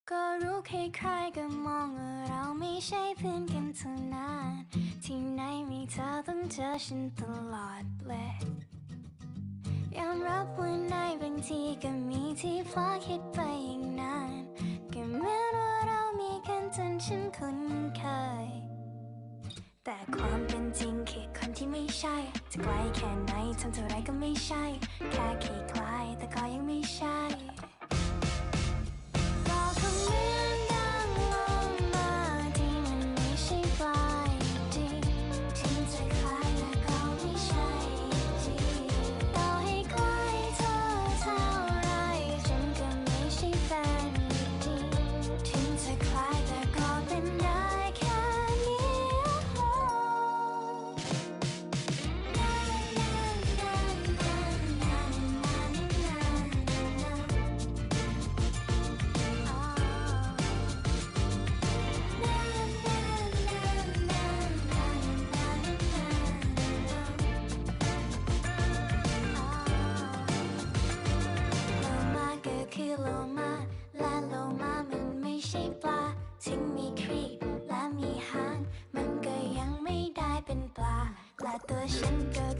ก็รู้ใครๆก็มองว่าเราไม่ใช่เพื่อนกันเท่านั้นที่ไหนมีเธอต้องเจอฉันตลอดเลยยอมรับว่าในบางทีก็มีที่พลาดคิดไปอย่างนั้นก็เหมือนว่าเรามีกันจนฉันคุ้นเคยแต่ความเป็นจริงคือคนที่ไม่ใช่จะไกลแค่ไหนทำเท่าไรก็ไม่ใช่แค่คล้ายๆแต่ก็ยังไม่ใช่เราคงเหมือนดังลมมาที่มันไม่ใช่ปลายจริงถึงจะคล้ายแต่ก็ไม่ใช่จริงต่อให้ใกล้เธอเท่าไรฉันก็ไม่ใช่แฟนจริงถึงจะคล้ายแต่ก็เป็นได้แค่นี้โลมาก็คือโลมาและโลมามันไม่ใช่ปลาถึงมีครีบและมีหางมันก็ยังไม่ได้เป็นปลาและตัวฉันก็